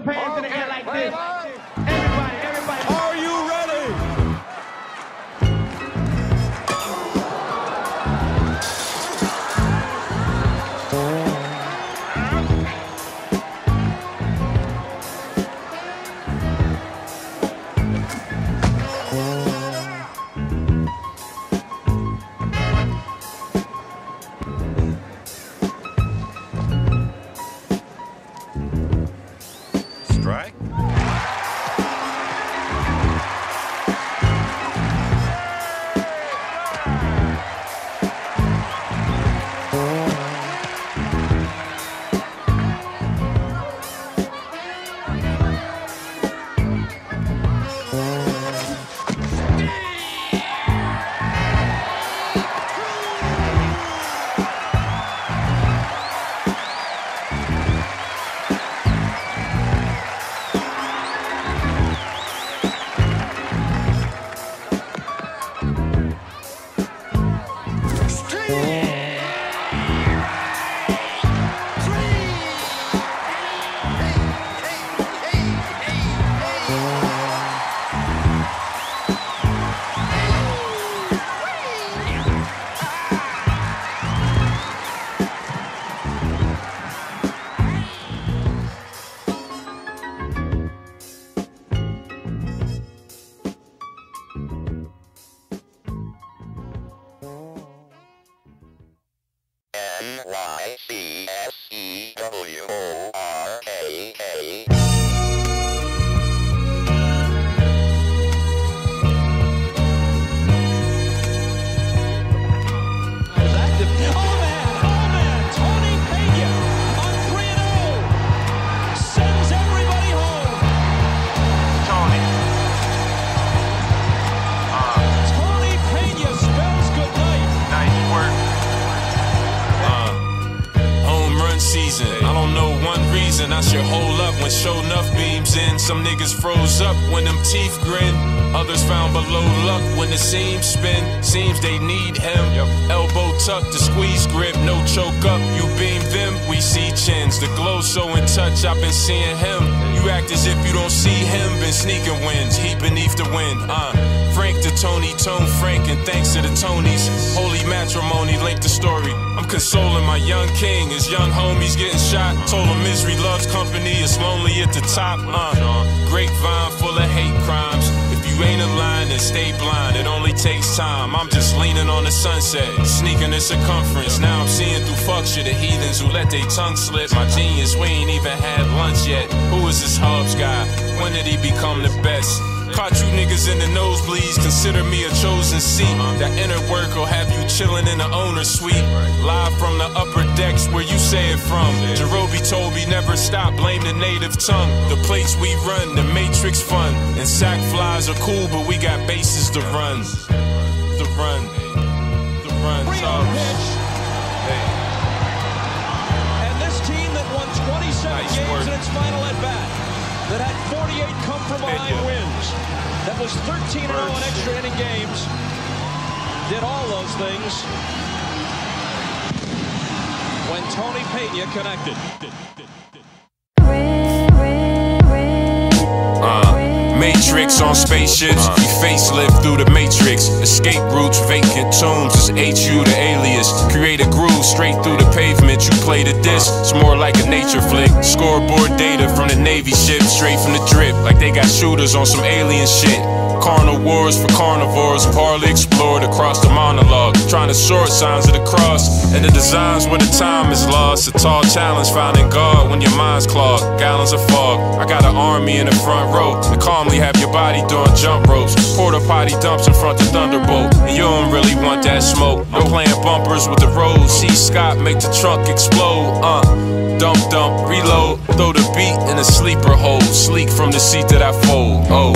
hands in the air like this. Everybody, everybody. Are you ready? Strike. NYCSEWORKK. Season. I don't know one reason I should hold up when show enough beams in. Some niggas froze up when them teeth grin. Others found below luck when the seams spin. Seems they need him. Elbow tucked, the squeeze grip, no choke up. You beam them, we see chins. The glow so in touch, I've been seeing him. You act as if you don't see him. Been sneaking wins, heat beneath the wind. Frank to Tony, Tone Frank, and thanks to the Tonys. Holy matrimony linked the story. I'm consoling my young king, his young homies getting shot. Told him misery loves company, it's lonely at the top. Grapevine full of hate crimes. If you ain't aligned, then stay blind. It only takes time. I'm just leaning on the sunset, sneaking the circumference. Now I'm seeing through fuck shit of heathens who let their tongue slip. My genius, we ain't even had lunch yet. Who is this Hobbs guy? When did he become the best? Caught you niggas in the nosebleeds, consider me a chosen seat. That inner work will have you chillin' in the owner's suite. Live from the upper decks where you say it from. Jerobi told me never stop, blame the native tongue. The place we run, the matrix fun. And sack flies are cool, but we got bases to run. The run. And this team that won 27 games in its final at bat, that had 48 come from behind wins, that was 13-0 in extra inning games, did all those things when Tony Pena connected. Matrix on spaceships, we facelift through the matrix. Escape routes, vacant tombs, it's HU the alias. Create a groove straight through the pavement, you play the disc. It's more like a nature flick. Scoreboard data from the Navy ship, straight from the drip, like they got shooters on some alien shit. Carnal wars for carnivores, parley explored across the monologue. Trying to sort signs of the cross, and the designs where the time is lost. A tall challenge found in God when your mind's clogged. Gallons of fog, I got an army in the front row to calmly have your body doing jump ropes. Porta potty dumps in front of Thunderbolt, and you don't really want that smoke. I'm playing bumpers with the road. See Scott make the trunk explode. Dump, reload. Throw the beat in a sleeper hole. Sleek from the seat that I fold. Oh.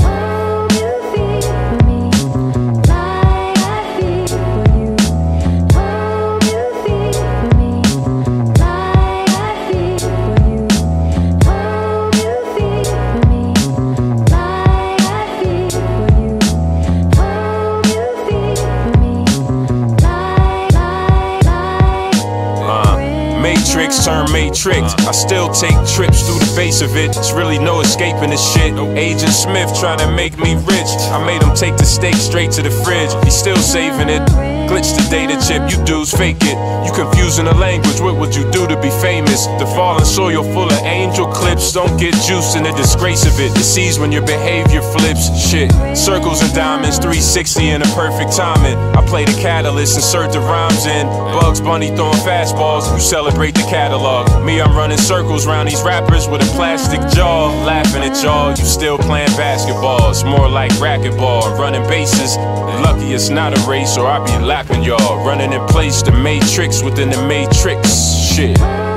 Matrix turn tricked. I still take trips through the base of it. It's really no escaping this shit. Agent Smith trying to make me rich. I made him take the steak straight to the fridge. He's still saving it. Glitch the data chip, you dudes fake it. You confusing the language, what would you do to be famous? The fallen soil full of angel clips. Don't get juiced in the disgrace of it. Deceased when your behavior flips. Shit, circles and diamonds, 360 in a perfect timing. I play the catalyst, insert the rhymes in. Bugs Bunny throwing fastballs, you celebrate the catalog. Me, I'm running circles round these rappers with a plastic jaw. Laughing at y'all, you still playing basketball. It's more like racquetball, I'm running bases. Lucky it's not a race or I be lapping y'all. Running in place, the matrix within the matrix. Shit.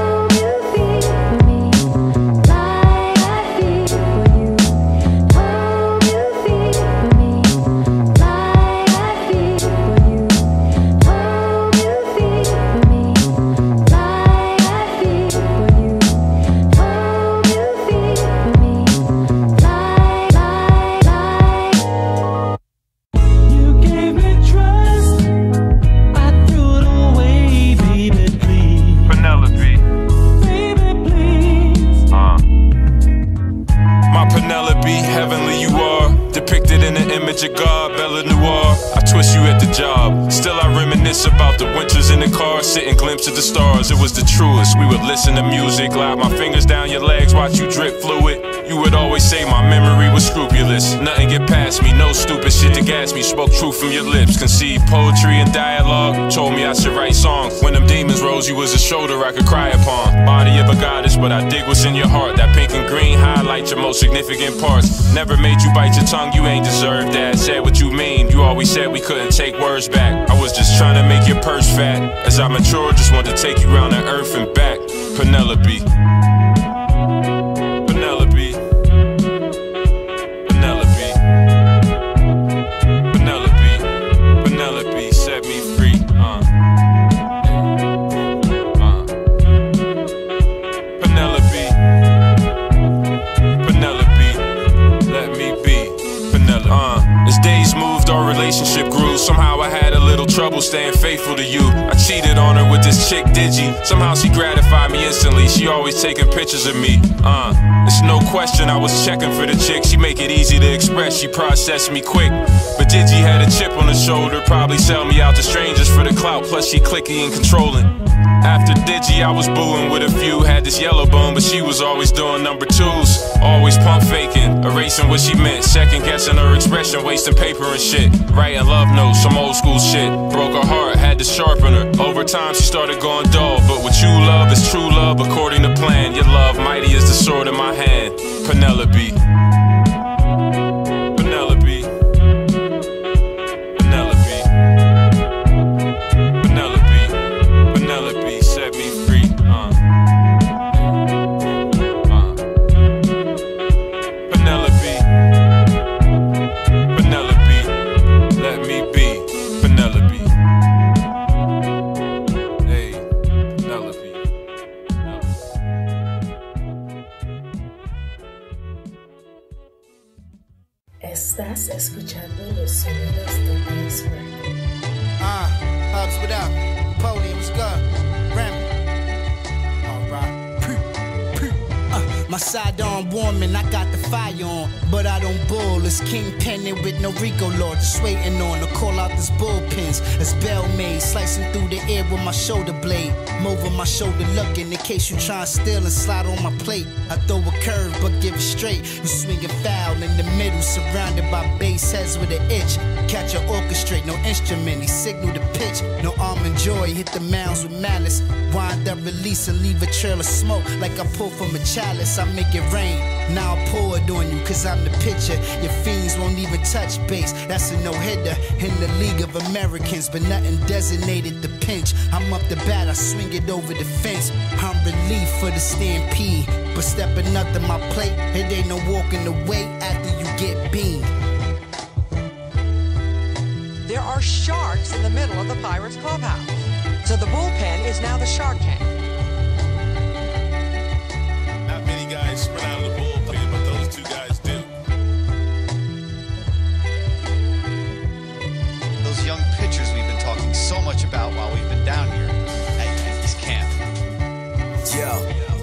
About the winters in the car, sitting glimpse of the stars. It was the truest. We would listen to music, glide my fingers down your legs, watch you drip fluid. You would always say my memory was scrupulous. Nothing get past me, no stupid shit to gas me. Spoke truth from your lips, conceived poetry and dialogue. Told me I should write songs. When them demons rose, you was a shoulder I could cry upon. Body of a goddess, but I dig what's in your heart. That pink and green highlight your most significant parts. Never made you bite your tongue, you ain't deserved that. Said what you mean, you always said we couldn't take words back. I was just trying to make your purse fat. As I mature, just wanted to take you round the earth and back. Penelope. Penelope. Penelope. Penelope. Penelope set me free. Penelope. Penelope. Let me be. Penelope. As days moved, our relationship grew. Somehow I had a little trouble staying faithful to you. I cheated on her with this chick Digi. Somehow she gratified me instantly. She always taking pictures of me. It's no question I was checking for the chick. She make it easy to express, she processed me quick. But Digi had a chip on her shoulder. Probably sell me out to strangers for the clout. Plus she clicky and controlling. After Digi, I was booing with a few. Had this yellow bone, but she was always doing number twos. Always pump faking, erasing what she meant. Second guessing her expression, wasting paper and shit. Writing love notes, some old school shit. Broke her heart, had to sharpen her. Over time, she started going dull. But what you love is true love according to plan. Your love mighty as the sword in my hand. Penelope. Penelope. Penelope. Penelope. Penelope set me free. Penelope. Penelope. Let me be. Penelope. Hey, Penelope. Estás escuchando los sonidos de Bass Records. Hubs, what up? Napoleon, what's good? Remy. Alright. My sidearm warming, I got the fire on, but I don't bull. It's Kingpin with no Rico law, just waiting on to call out this bullpens. It's bell made, slicing through the air with my shoulder blade. I'm over my shoulder looking in case you try and steal and slide on my plate. I throw a curve, but give it straight. You swing it foul in the middle, surrounded by bass heads with an itch. Catch an orchestrate, no instrument, he signal the pitch. No almond joy, hit the mounds with malice. Wind up, release and leave a trail of smoke like I pull from a chalice. I make it rain, now I pour it on you cause I'm the pitcher. Your fiends won't even touch base, that's a no-hitter in the League of Americans, but nothing designated the pinch. I'm up the bat, I swing it over the fence. I'm relief for the stampede, but stepping up to my plate, it ain't no walking away after you get beamed. There are sharks in the middle of the Pirates clubhouse, so the bullpen is now the Shark Tank. Not many guys sprint out of the bullpen, but those two guys do. Those young pitchers we've been talking so much about while we've been down here at Yankees camp. Yo.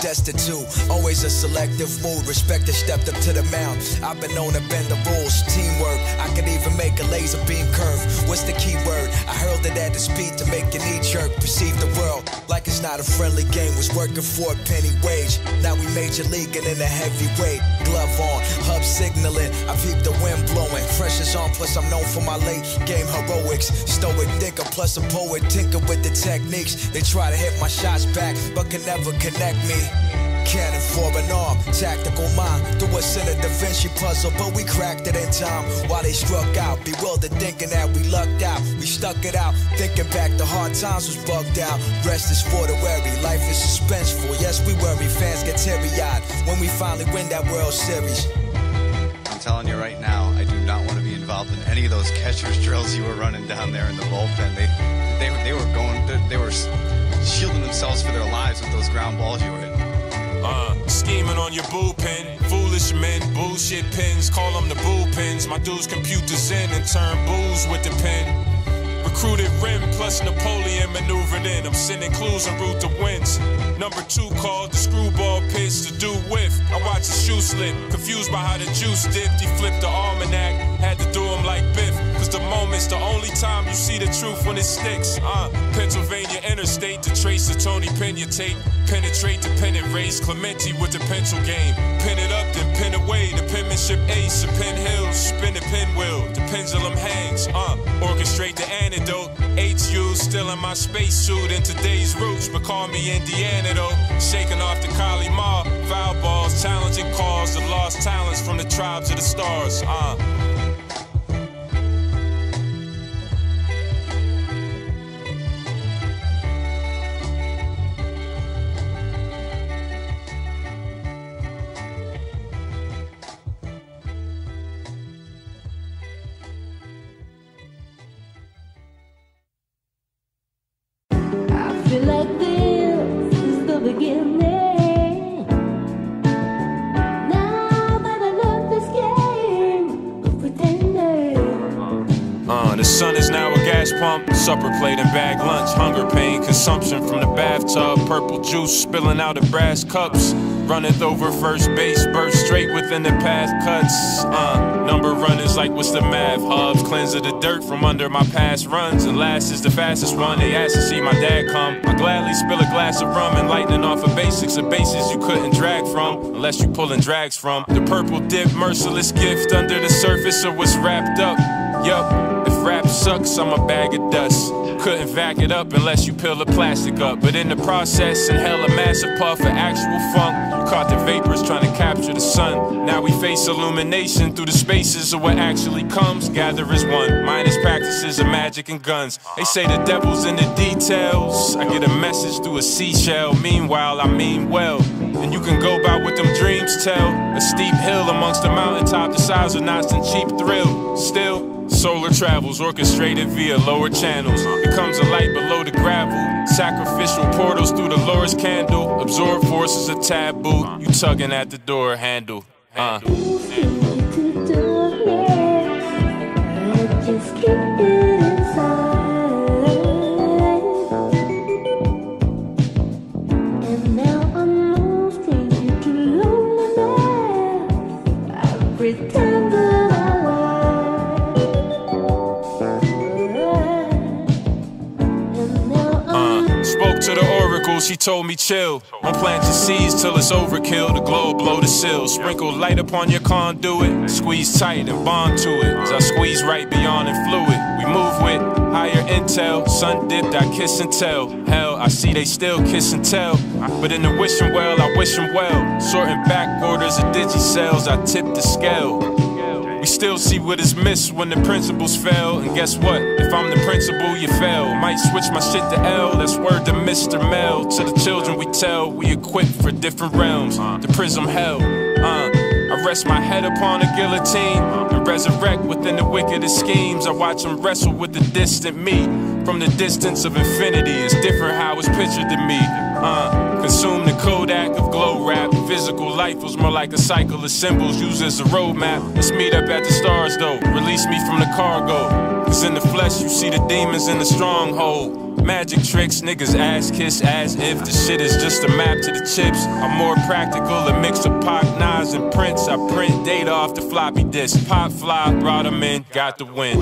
destitute. Always a selective mood, respect that stepped up to the mound. I've been known to bend the rules, teamwork. I could even make a laser beam curve. What's the key word? I hurled it at the speed to make your knee jerk. Perceive the world like it's not a friendly game. Was working for a penny wage. Now we major leaguing in a heavyweight. Glove on, hub signaling. I peep the wind blowing. Pressure's on, plus I'm known for my late game heroics. Stoic thinker, plus a poet, tinker with the techniques. They try to hit my shots back, but can never connect me. Cannon for an arm, tactical mind. Threw us in a Da Vinci puzzle, but we cracked it in time. While they struck out, bewildered, thinking that we lucked out. We stuck it out, thinking back the hard times was bugged out. Rest is for the weary, life is suspenseful. Yes, we worry, fans get teary-eyed when we finally win that World Series. I'm telling you right now, I do not want to be involved in any of those catcher's drills you were running down there in the bullpen. They were shielding themselves for their lives with those ground balls you were hitting. Scheming on your bullpen, foolish men, bullshit pins, call them the bullpens. My dudes computers in and turn bulls with the pen. Recruited rim plus Napoleon maneuvered in. I'm sending clues en route to wins. Number 2 called the screwball pitch to do with. I watched his shoe slip, confused by how the juice dipped. He flipped the almanac, had to do him like Biff. Cause the moment's the only time you see the truth when it sticks. Pennsylvania interstate to trace the Tony Pena tape. Penetrate the pennant race, Clemente with the pencil game. Pin it up, then pin away. The penmanship ace, the pen hills, spin the pinwheel. The pendulum hangs, orchestrate the antidote. HU still in my spacesuit in today's roots, but call me Indiana though. Shaking off the Kali Ma, foul balls, challenging calls, the lost talents from the tribes of the stars. The sun is now a gas pump, supper plate and bag lunch. Hunger pain, consumption from the bathtub. Purple juice spilling out of brass cups. Runneth over first base, burst straight within the path cuts. Number runners like what's the math? Hubs cleanse of the dirt from under my past runs. And last is the fastest one. They asked to see my dad come. I gladly spill a glass of rum and lightning off of basics. Of bases you couldn't drag from, unless you pulling drags from. The purple dip, merciless gift under the surface of what's wrapped up. Yup, if rap sucks, I'm a bag of dust. Couldn't vac it up unless you peel the plastic up. But in the process, inhale a massive puff of actual funk. You caught the vapors trying to capture the sun. Now we face illumination through the spaces of what actually comes. Gather as one, minus practices of magic and guns. They say the devil's in the details. I get a message through a seashell. Meanwhile, I mean well. And you can go by what them dreams tell. A steep hill amongst the mountaintop, the size of knots and cheap thrill. Still, solar travels orchestrated via lower channels. Becomes a light below the gravel. Sacrificial portals through the lowest candle. Absorb forces of taboo. You tugging at the door handle. Just keep it inside. And now I'm losing you to loneliness. I pretend that I spoke to the oracle, she told me chill. Don't plant your seeds till it's overkill. The globe blow the sill. Sprinkle light upon your conduit. Squeeze tight and bond to it. As I squeeze right beyond and fluid. We move with higher intel. Sun dipped, I kiss and tell. Hell, I see they still kiss and tell. But in the wishing well, I wish them well. Sorting back orders of digicells, I tip the scale. We still see what is missed when the principles fail. And guess what? If I'm the principal, you fail. Might switch my shit to L, that's word to Mr. Mel. To the children we tell, we equipped for different realms. The prism hell, I rest my head upon a guillotine and resurrect within the wickedest schemes. I watch them wrestle with the distant me. From the distance of infinity, it's different how it's pictured to me. Consume the Kodak of glow rap. Physical life was more like a cycle of symbols used as a roadmap. Let's meet up at the stars though. Release me from the cargo. Cause in the flesh you see the demons in the stronghold. Magic tricks, niggas ass kiss as if the shit is just a map to the chips. I'm more practical, a mix of Pac, Nas, and Prince. I print data off the floppy disk. Pop fly, brought them in, got the win.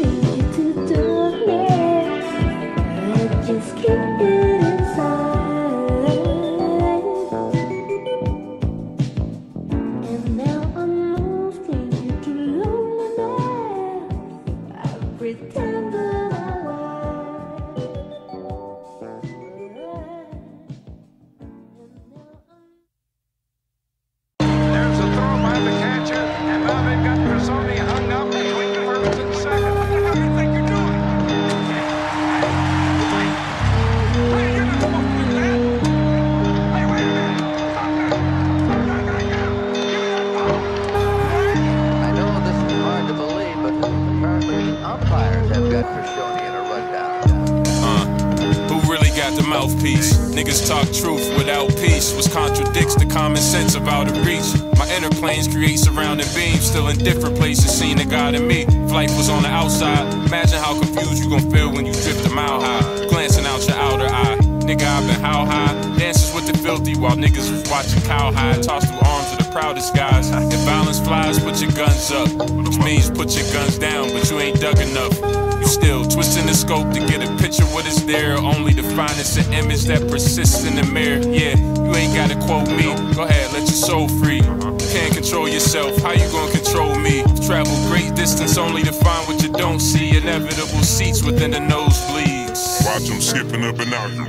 Mouthpiece. Niggas talk truth without peace, which contradicts the common sense of out of reach. My inner planes create surrounding beams, still in different places, seeing the God in me. If life was on the outside, imagine how confused you gon' feel when you drift a mile high, glancing out your outer eye. Nigga, I've been how high? Dances with the filthy while niggas was watching cowhide, tossed through arms of the proudest guys. If violence flies, put your guns up, which means put your guns down, but you ain't dug enough. Still twisting the scope to get a picture what is there, only to find it's an image that persists in the mirror. Yeah, you ain't gotta quote me, go ahead, let your soul free. You can't control yourself, how you gonna control me? Travel great distance only to find what you don't see. Inevitable seats within the nosebleeds. Watch them skipping up and out.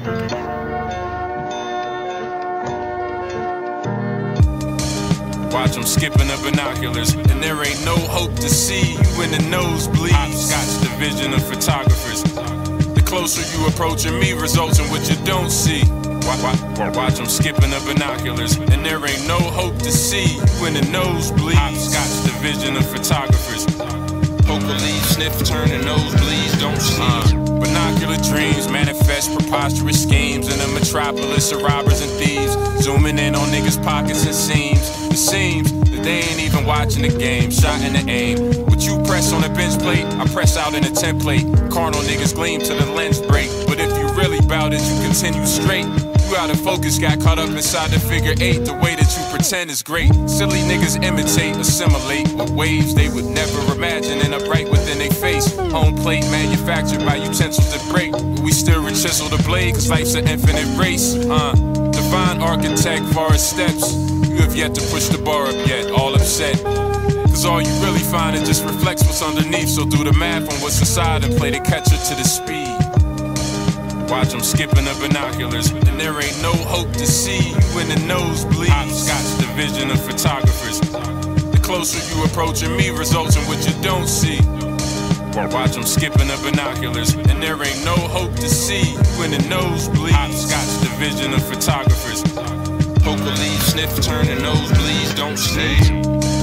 Watch them skipping the binoculars, and there ain't no hope to see you in the nosebleeds. Hopscotch division of photographers. The closer you approaching me results in what you don't see. Watch them skipping the binoculars, and there ain't no hope to see you in the nosebleeds. Hopscotch division of photographers. Poker leave, sniff, turn, and nosebleeds don't see. Binocular dreams manifest preposterous schemes in a metropolis of robbers and thieves, zooming in on niggas' pockets and seams. It seems that they ain't even watching the game, shot in the aim. What you press on a bench plate, I press out in a template. Carnal niggas gleam to the lens break, but if you really bout it, you continue straight. You out of focus, got caught up inside the figure eight. The way that you pretend is great. Silly niggas imitate, assimilate with waves they would never imagine, and upright within their face. Home plate manufactured by utensils that break, but we still rechisel the blade, cause life's an infinite race. Divine architect, forest steps. You have yet to push the bar up yet, all upset. Cause all you really find, it just reflects what's underneath. So do the math on what's inside and play the catcher to the speed. Watch them skipping the binoculars, and there ain't no hope to see you in the nosebleeds. Hopscotch division of photographers. The closer you approaching me results in what you don't see. Watch them skipping the binoculars, and there ain't no hope to see you in the nosebleeds. Hopscotch division of photographers. Poker leave, sniff, turn, and nosebleeds don't see.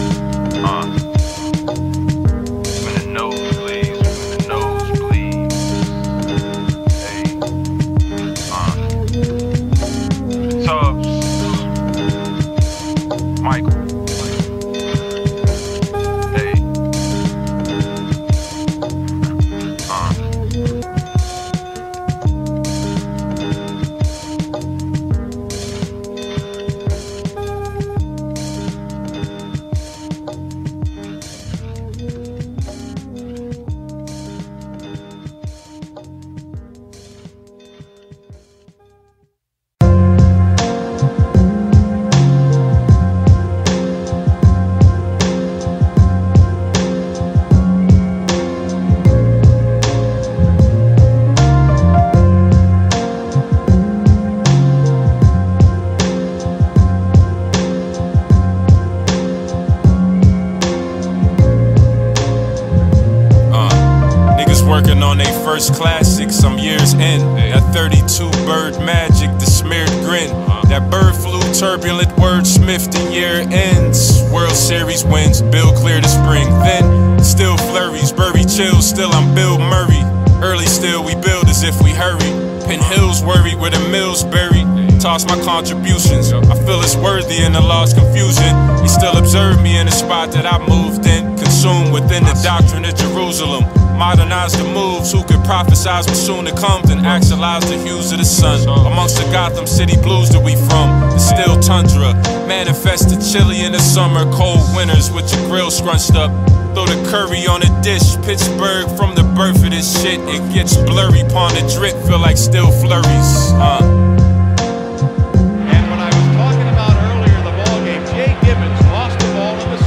First classic, some years in. That 32 bird magic, the smeared grin. That bird flu turbulent wordsmith, the year ends. World Series wins, Bill clear the spring. Then, still flurries, Burry chills, still I'm Bill Murray. Early still we build as if we hurry. Pin Hills worry where the mill's buried. Toss my contributions, I feel it's worthy in the lost confusion. He still observed me in the spot that I moved in. Consumed within the doctrine of Jerusalem. Modernize the moves, who could prophesize what soon to come, then actualize the hues of the sun. Amongst the Gotham City blues that we from, the still tundra, manifested chilly in the summer, cold winters with your grill scrunched up. Throw the curry on a dish, Pittsburgh from the birth of this shit. It gets blurry, upon the drip, feel like still flurries. And when I was talking about earlier the ball game, Jay Gibbons lost the ball in the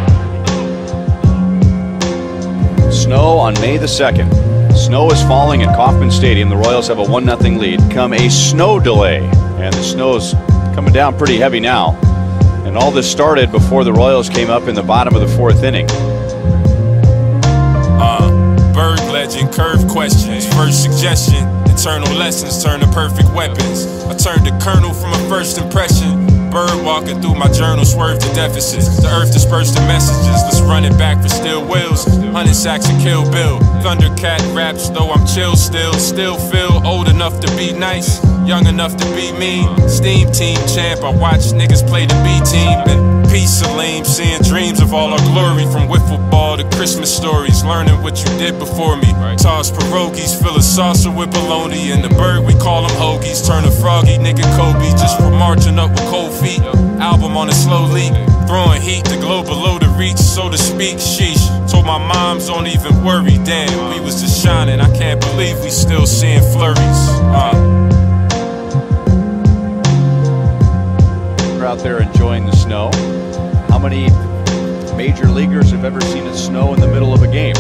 snow. Snow on May the 2nd. Snow is falling at Kauffman Stadium. The Royals have a 1-0 lead. Come a snow delay, and the snow's coming down pretty heavy now. And all this started before the Royals came up in the bottom of the 4th inning. Bird legend, curve questions, first suggestion. Eternal lessons turn to perfect weapons. I turned to Colonel from a first impression. Bird walking through my journal, swerved the deficits. The earth dispersed the messages, let's run it back for still wills. 100 sacks of Kill Bill. Thundercat raps, though I'm chill still. Still feel old enough to be nice, young enough to be mean. Steam team champ, I watch niggas play the B team. And peace, Salim, seeing dreams of all our glory. From wiffle ball to Christmas stories, learning what you did before me. Toss pierogies, fill a saucer with bologna. In the Berg we call them hoagies. Turn a froggy nigga Kobe, just for marching up with cold feet. Album on a slow leak, throwing heat to glow below the reach, so to speak. Sheesh, told my moms don't even worry. Damn, we was just shining, I can't believe we still seeing flurries. We're out there enjoying the snow. How many major leaguers have ever seen it snow in the middle of a game?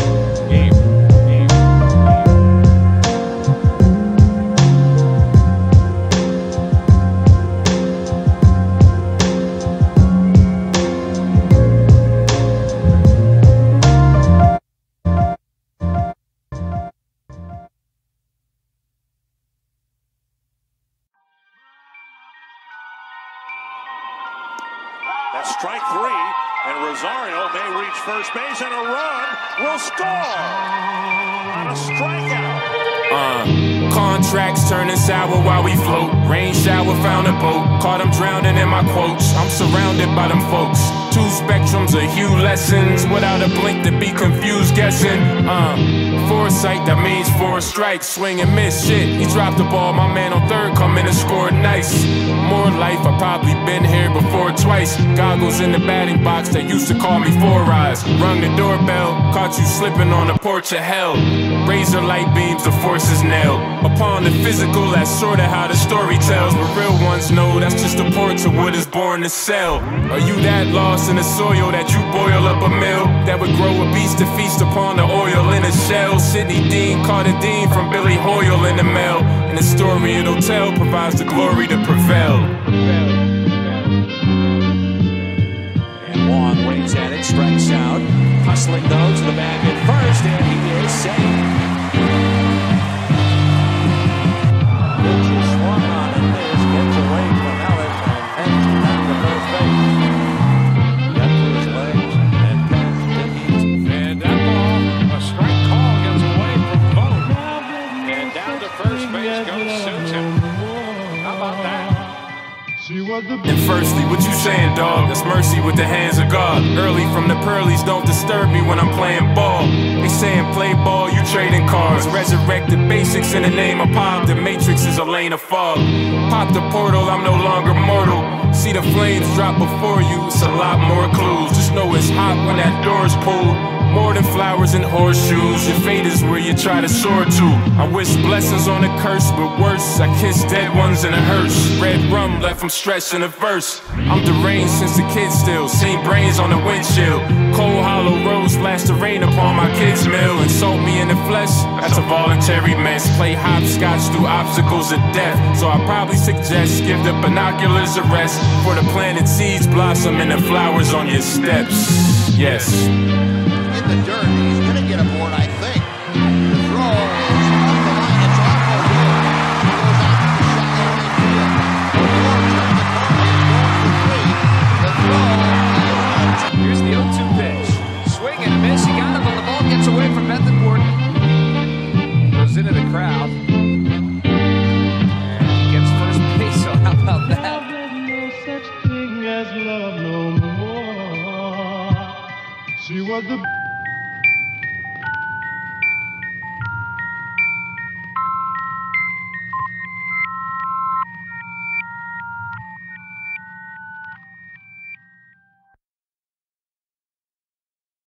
That's strike 3, and Rosario may reach first base, and a run will score on a strikeout. Contracts turning sour while we float. Rain shower found a boat, caught him drowning in my quotes. I'm surrounded by them folks. Two spectrums of hue lessons, without a blink to be confused guessing. Foresight, that means 4 strikes. Swing and miss, shit, he dropped the ball. My man on third come in and scored nice. More life, I probably been here before twice. Goggles in the batting box that used to call me 4 Eyes. Rung the doorbell, caught you slipping on the porch of hell. Razor light beams, the forces nailed. Upon the physical, that's sorta how the story tells. But real ones know that's just a port to what is born to sell. Are you that lost in the soil that you boil up a mill that would grow a beast to feast upon the oil in a shell? Sidney Dean caught a dean from Billy Hoyle in the mail, and the story it'll tell provides the glory to prevail. And Wong waits at it, strikes out, hustling though to the bag at first, and he is safe. Pitch swung on it, this gets away from Ellis and heads down to first base. Got to his legs and past Dickey. And that ball, a strike call, gets away from both. And down to first base goes Susan. How about that? And firstly, what you saying, dog? That's mercy with the hands of God. Early from the pearlies, don't disturb me when I'm playing ball. They saying play ball, you trading cards. Resurrect the basics in the name of pop. The matrix is a lane of fog. Pop the portal, I'm no longer mortal. See the flames drop before you, it's a lot more clues. Just know it's hot when that door's pulled. More than flowers and horseshoes, your fate is where you try to soar to. I wish blessings on a curse, but worse, I kiss dead ones in a hearse. Red rum left them stretched in a verse. I'm deranged since a kid still, seen brains on the windshield. Cold hollow road splash the rain upon my kid's meal. Insult me in the flesh, that's a voluntary mess. Play hopscotch through obstacles of death. So I probably suggest give the binoculars a rest, for the planted seeds blossom and the flowers on your steps. Yes. In the dirt, he's going to get a board, I think. The throw is up the line, it's awful good. He goes out to the shallow right field. The board turns the corner, he's going for 3. The throw is on. Here's the 0-2 pitch. Swing and a miss, he got it, but the ball gets away from Bethencourt. Goes into the crowd. And he gets first base, so how about that? No such thing as love no more. She was the